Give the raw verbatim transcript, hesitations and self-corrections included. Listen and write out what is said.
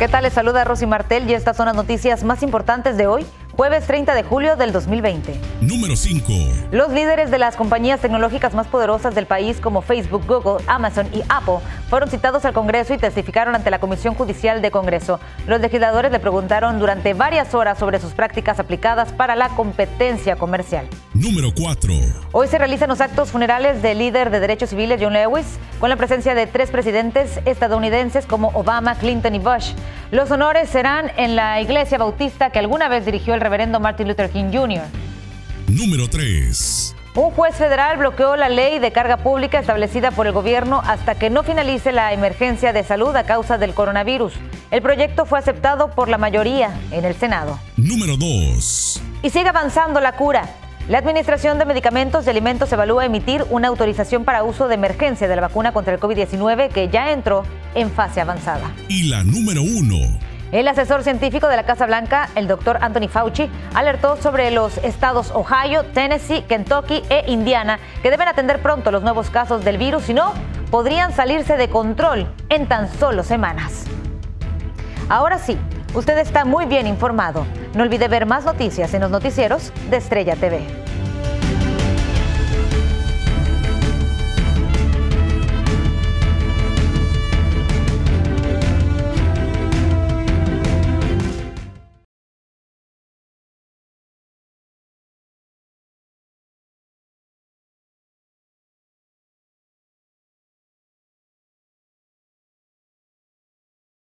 ¿Qué tal? Les saluda Rosy Martel y estas son las noticias más importantes de hoy, jueves treinta de julio del dos mil veinte. Número cinco. Los líderes de las compañías tecnológicas más poderosas del país como Facebook, Google, Amazon y Apple fueron citados al Congreso y testificaron ante la Comisión Judicial de Congreso. Los legisladores le preguntaron durante varias horas sobre sus prácticas aplicadas para la competencia comercial. Número cuatro. Hoy se realizan los actos funerales del líder de derechos civiles John Lewis, con la presencia de tres presidentes estadounidenses como Obama, Clinton y Bush. Los honores serán en la iglesia bautista que alguna vez dirigió el reverendo Martin Luther King junior Número tres. Un juez federal bloqueó la ley de carga pública establecida por el gobierno hasta que no finalice la emergencia de salud a causa del coronavirus. El proyecto fue aceptado por la mayoría en el Senado. Número dos. Y sigue avanzando la cura. La Administración de Medicamentos y Alimentos evalúa emitir una autorización para uso de emergencia de la vacuna contra el COVID diecinueve que ya entró en fase avanzada. Y la número uno. El asesor científico de la Casa Blanca, el doctor Anthony Fauci, alertó sobre los estados Ohio, Tennessee, Kentucky e Indiana que deben atender pronto los nuevos casos del virus, si no, podrían salirse de control en tan solo semanas. Ahora sí, usted está muy bien informado. No olvide ver más noticias en los noticieros de Estrella T V.